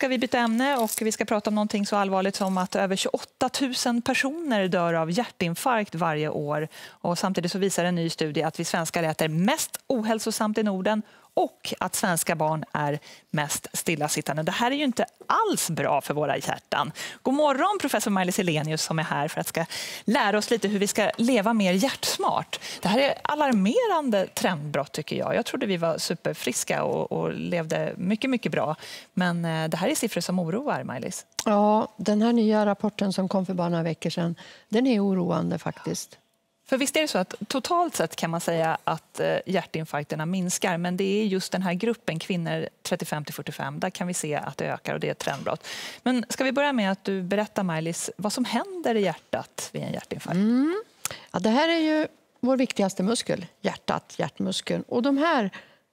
ska vi byta ämne och vi ska prata om någonting så allvarligt som att över 28 000 personer dör av hjärtinfarkt varje år. Och samtidigt så visar en ny studie att vi svenskar äter mest ohälsosamt i Norden och att svenska barn är mest stillasittande. Det här är ju inte alls bra för våra hjärtan. God morgon professor Maj-Lis Helenius som är här för att ska lära oss lite hur vi ska leva mer hjärtsmart. Det här är alarmerande trendbrott tycker jag. Jag trodde vi var superfriska och levde mycket, mycket bra. Men det här är siffror som oroar, Maj-Lis. Ja, den här nya rapporten som kom för bara några veckor sedan, den är oroande faktiskt. För visst är det så att totalt sett kan man säga att hjärtinfarkterna minskar, men det är just den här gruppen kvinnor 35-45, där kan vi se att det ökar och det är ett trendbrott. Men ska vi börja med att du berättar, Maj-Lis, vad som händer i hjärtat vid en hjärtinfarkt? Ja, det här är ju vår viktigaste muskel, hjärtat, hjärtmuskeln. Och de här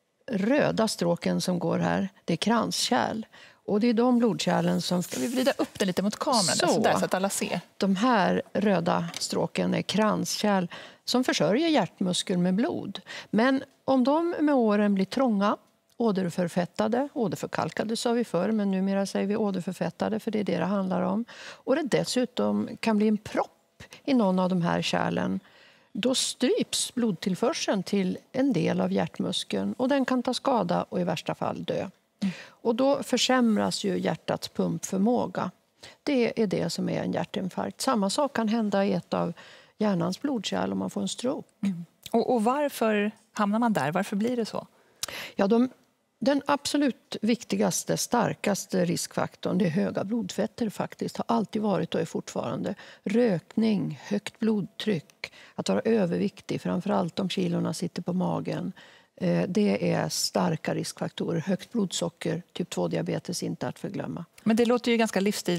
röda stråken som går här, det är kranskärl. Och det är de blodkärlen som... Ska vi vrida upp det lite mot kameran så att alla ser? De här röda stråken är kranskärl som försörjer hjärtmuskeln med blod. Men om de med åren blir trånga, åderförfettade, åderförkalkade sa vi förr, men numera säger vi åderförfettade för det är det handlar om. Och det dessutom kan bli en propp i någon av de här kärlen. Då stryps blodtillförseln till en del av hjärtmuskeln och den kan ta skada och i värsta fall dö. Och då försämras ju hjärtats pumpförmåga. Det är det som är en hjärtinfarkt. Samma sak kan hända i ett av hjärnans blodkärl om man får en stroke. Och varför hamnar man där? Varför blir det så? Ja, den absolut viktigaste, starkaste riskfaktorn det är höga blodfetter faktiskt. Har alltid varit och är fortfarande. Rökning, högt blodtryck, att vara överviktig, framförallt om kilorna sitter på magen. Det är starka riskfaktorer. Högt blodsocker, typ 2-diabetes inte att förglömma. Men det låter ju ganska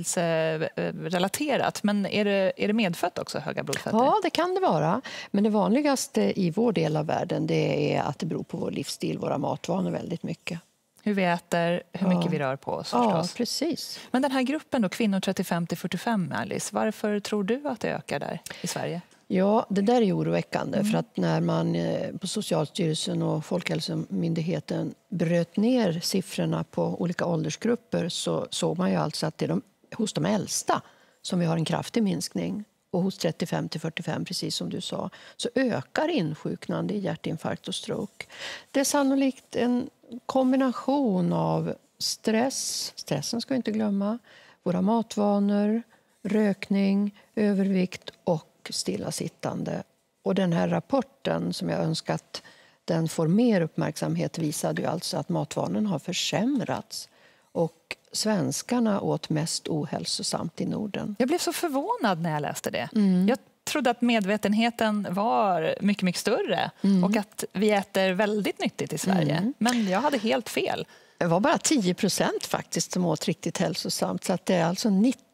livsstilsrelaterat. Men är det medfött också, höga blodfetter? Ja, det kan det vara. Men det vanligaste i vår del av världen det är att det beror på vår livsstil, våra matvanor väldigt mycket. Hur vi äter, hur mycket vi rör på oss förstås. Ja, precis. Men den här gruppen då, kvinnor 35-45, Alice, varför tror du att det ökar där i Sverige? Ja, det där är oroväckande för att när man på Socialstyrelsen och Folkhälsomyndigheten bröt ner siffrorna på olika åldersgrupper så såg man ju alltså att det är hos de äldsta som vi har en kraftig minskning och hos 35-45, precis som du sa, så ökar insjuknande i hjärtinfarkt och stroke. Det är sannolikt en kombination av stressen ska vi inte glömma, våra matvanor, rökning, övervikt och stillasittande. Och den här rapporten som jag önskat den får mer uppmärksamhet visade ju alltså att matvanorna har försämrats och svenskarna åt mest ohälsosamt i Norden. Jag blev så förvånad när jag läste det. Jag trodde att medvetenheten var mycket, mycket större och att vi äter väldigt nyttigt i Sverige. Men jag hade helt fel. Det var bara 10% faktiskt som åt riktigt hälsosamt så att det är alltså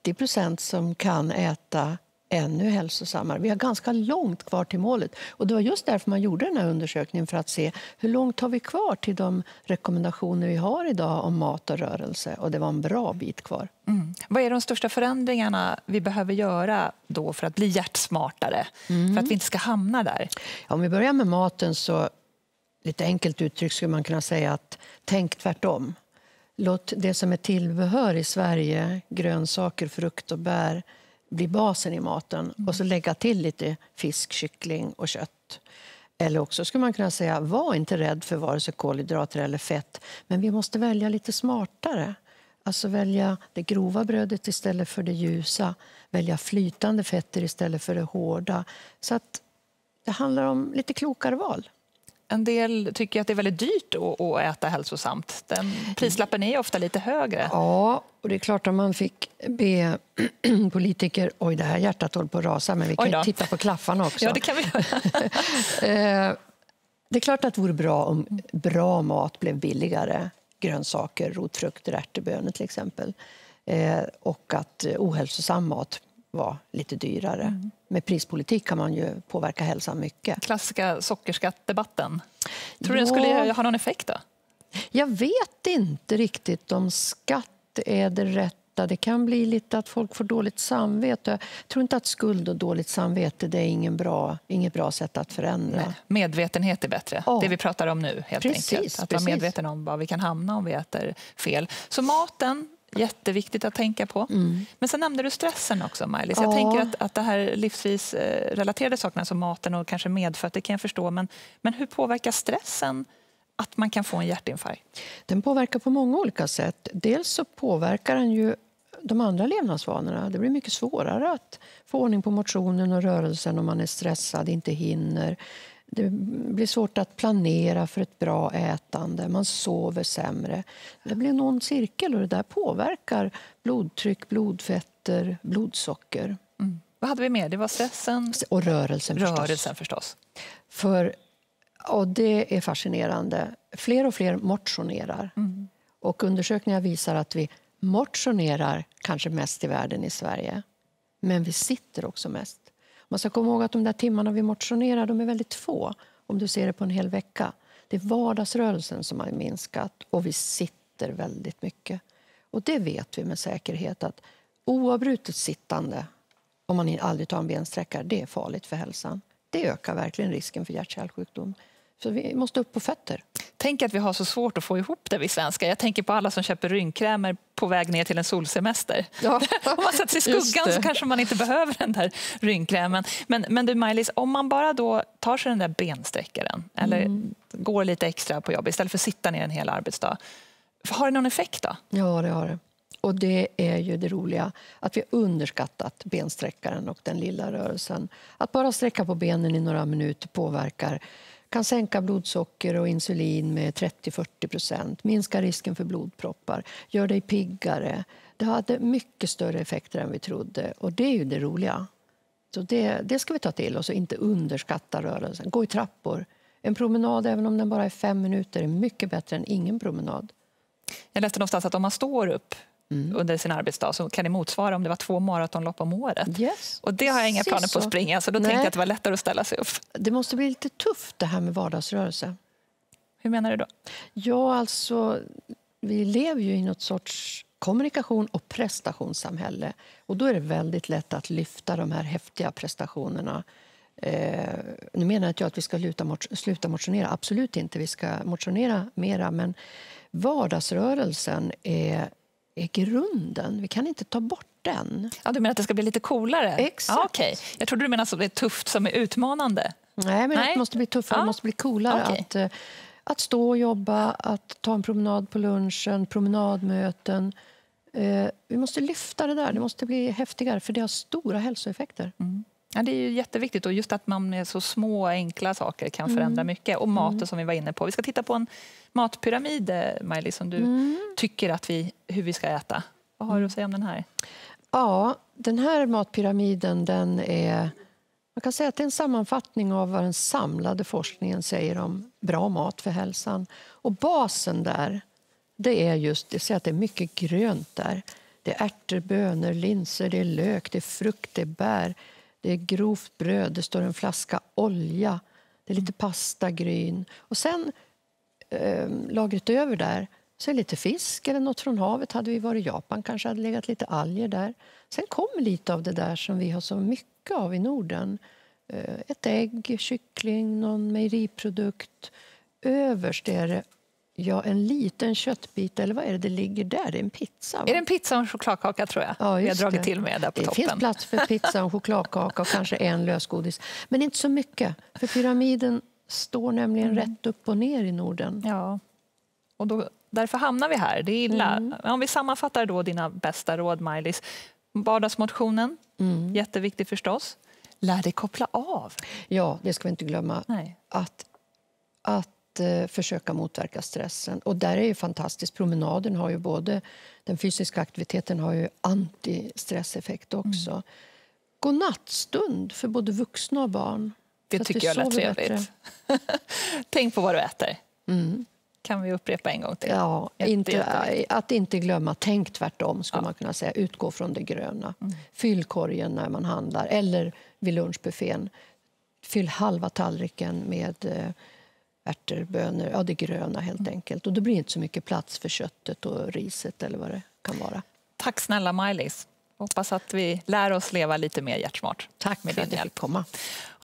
90% som kan äta ännu hälsosammare. Vi har ganska långt kvar till målet. Och det var just därför man gjorde den här undersökningen för att se hur långt har vi kvar till de rekommendationer vi har idag om mat och rörelse. Och det var en bra bit kvar. Vad är de största förändringarna vi behöver göra då för att bli hjärtsmartare? För att vi inte ska hamna där? Ja, om vi börjar med maten så lite enkelt uttryck skulle man kunna säga att tänk tvärtom. Låt det som är tillbehör i Sverige, grönsaker, frukt och bär blir basen i maten och så lägga till lite fisk, kyckling och kött. Eller också skulle man kunna säga, var inte rädd för vare sig kolhydrater eller fett, men vi måste välja lite smartare. Alltså välja det grova brödet istället för det ljusa, välja flytande fetter istället för det hårda. Så att det handlar om lite klokare val. En del tycker att det är väldigt dyrt att äta hälsosamt. Prislappen är ofta lite högre. Ja, och det är klart att man fick be politiker... Oj, det här hjärtat håller på att rasa, men vi kan titta på klaffarna också. Ja, det kan vi göra. Det är klart att det vore bra om bra mat blev billigare. Grönsaker, rotfrukter, ärterbönor till exempel. Och att ohälsosam mat var lite dyrare. Med prispolitik kan man ju påverka hälsan mycket. Klassiska sockerskattdebatten. Tror du den skulle ha någon effekt då? Jag vet inte riktigt om skatt är det rätta. Det kan bli lite att folk får dåligt samvete. Jag tror inte att skuld och dåligt samvete det är inget bra sätt att förändra. Nej, medvetenhet är bättre. Ja. Det vi pratar om nu helt enkelt. Att vara medveten om vad vi kan hamna om vi äter fel. Så maten Jätteviktigt att tänka på. Men sen nämnde du stressen också, Maj-Lis. Jag tänker att det här livsvis relaterade sakerna som maten och kanske medfött, det kan jag förstå. Men hur påverkar stressen att man kan få en hjärtinfarkt? Den påverkar på många olika sätt. Dels så påverkar den ju de andra levnadsvanorna. Det blir mycket svårare att få ordning på motionen och rörelsen om man är stressad, inte hinner. Det blir svårt att planera för ett bra ätande. Man sover sämre. Det blir en ond cirkel och det där påverkar blodtryck, blodfetter, blodsocker. Vad hade vi mer? Det var stressen och rörelsen förstås. Rörelsen förstås. Och det är fascinerande. Fler och fler motionerar. Och undersökningar visar att vi motionerar kanske mest i världen i Sverige. Men vi sitter också mest. Man ska komma ihåg att de där timmarna vi motionerar, de är väldigt få. Om du ser det på en hel vecka. Det är vardagsrörelsen som har minskat och vi sitter väldigt mycket. Och det vet vi med säkerhet att oavbrutet sittande, om man aldrig tar en bensträckare, det är farligt för hälsan. Det ökar verkligen risken för hjärt-kärlsjukdom. Så vi måste upp på fötter. Tänk att vi har så svårt att få ihop det, vi svenskar. Jag tänker på alla som köper rynkkrämer på väg ner till en solsemester. Ja. Om man sätter sig i skuggan så kanske man inte behöver den där rynkkrämen. Men du, Maj-Lis, om man bara då tar sig den där bensträckaren eller går lite extra på jobb istället för att sitta ner en hel arbetsdag. Har det någon effekt då? Ja, det har det. Och det är ju det roliga, att vi har underskattat bensträckaren och den lilla rörelsen. Att bara sträcka på benen i några minuter kan sänka blodsocker och insulin med 30-40%, minska risken för blodproppar, gör dig piggare. Det hade mycket större effekter än vi trodde och det är ju det roliga. Så det ska vi ta till oss och inte underskatta rörelsen. Gå i trappor. En promenad, även om den bara är 5 minuter, är mycket bättre än ingen promenad. Jag läste någonstans att om man står upp under sin arbetsdag så kan det motsvara om det var 2 maratonlopp om året. Yes. Och det har jag inga planer på att springa, så då tänkte jag att det var lättare att ställa sig upp. Det måste bli lite tufft det här med vardagsrörelse. Hur menar du då? Ja, alltså vi lever ju i något sorts kommunikation- och prestationssamhälle. Och då är det väldigt lätt att lyfta de här häftiga prestationerna. Nu menar jag att vi ska sluta motionera. Absolut inte, vi ska motionera mera. Men vardagsrörelsen är grunden. Vi kan inte ta bort den. Ja, du menar att det ska bli lite coolare? Exakt. Ja, okej. Jag trodde du menade att det är tufft som är utmanande. Nej, men det måste bli tuffare, det måste bli coolare. Okay. Att stå och jobba, att ta en promenad på lunchen, promenadmöten. Vi måste lyfta det där, det måste bli häftigare för det har stora hälsoeffekter. Ja, det är ju jätteviktigt och just att man med så små enkla saker kan förändra mycket. Och maten som vi var inne på. Vi ska titta på en matpyramid, Maj-Lis, som du tycker att hur vi ska äta. Vad har du att säga om den här? Ja, den här matpyramiden, man kan säga att det är en sammanfattning av vad den samlade forskningen säger om bra mat för hälsan. Och basen där, det är att det är mycket grönt där. Det är ärtor, bönor, linser, det är lök, det är frukt, det är bär. Det är grovt bröd, det står en flaska olja, det är lite pasta, gryn. Och sen lagret över där så är det lite fisk eller något från havet. Hade vi varit i Japan kanske hade legat lite alger där. Sen kommer lite av det där som vi har så mycket av i Norden. Ett ägg, kyckling, någon mejeriprodukt. Överst är det en liten köttbit, eller vad är det ligger där? Det är en pizza, va? Är det en pizza och en chokladkaka, tror jag? Ja, vi har dragit till med där på toppen. Det finns plats för pizza och chokladkaka och kanske en lösgodis. Men inte så mycket, för pyramiden står nämligen rätt upp och ner i Norden. Ja, och därför hamnar vi här. Det är illa. Om vi sammanfattar då dina bästa råd, Maj-Lis. Vardagsmotionen, jätteviktigt förstås. Lär dig koppla av. Ja, det ska vi inte glömma. Nej. Att försöka motverka stressen. Och där är ju fantastiskt. Promenaden har ju den fysiska aktiviteten har ju antistresseffekt också. Godnattstund för både vuxna och barn. Det tycker jag är trevligt. Tänk på vad du äter. Kan vi upprepa en gång till? Ja, att inte glömma. Tänk tvärtom, skulle man kunna säga. Utgå från det gröna. Fyll korgen när man handlar. Eller vid lunchbuffén. Fyll halva tallriken med ärtor, bönor, det gröna helt enkelt. Och det blir inte så mycket plats för köttet och riset eller vad det kan vara. Tack snälla, Maj-Lis. Hoppas att vi lär oss leva lite mer hjärtsmart. Tack för att du fick komma.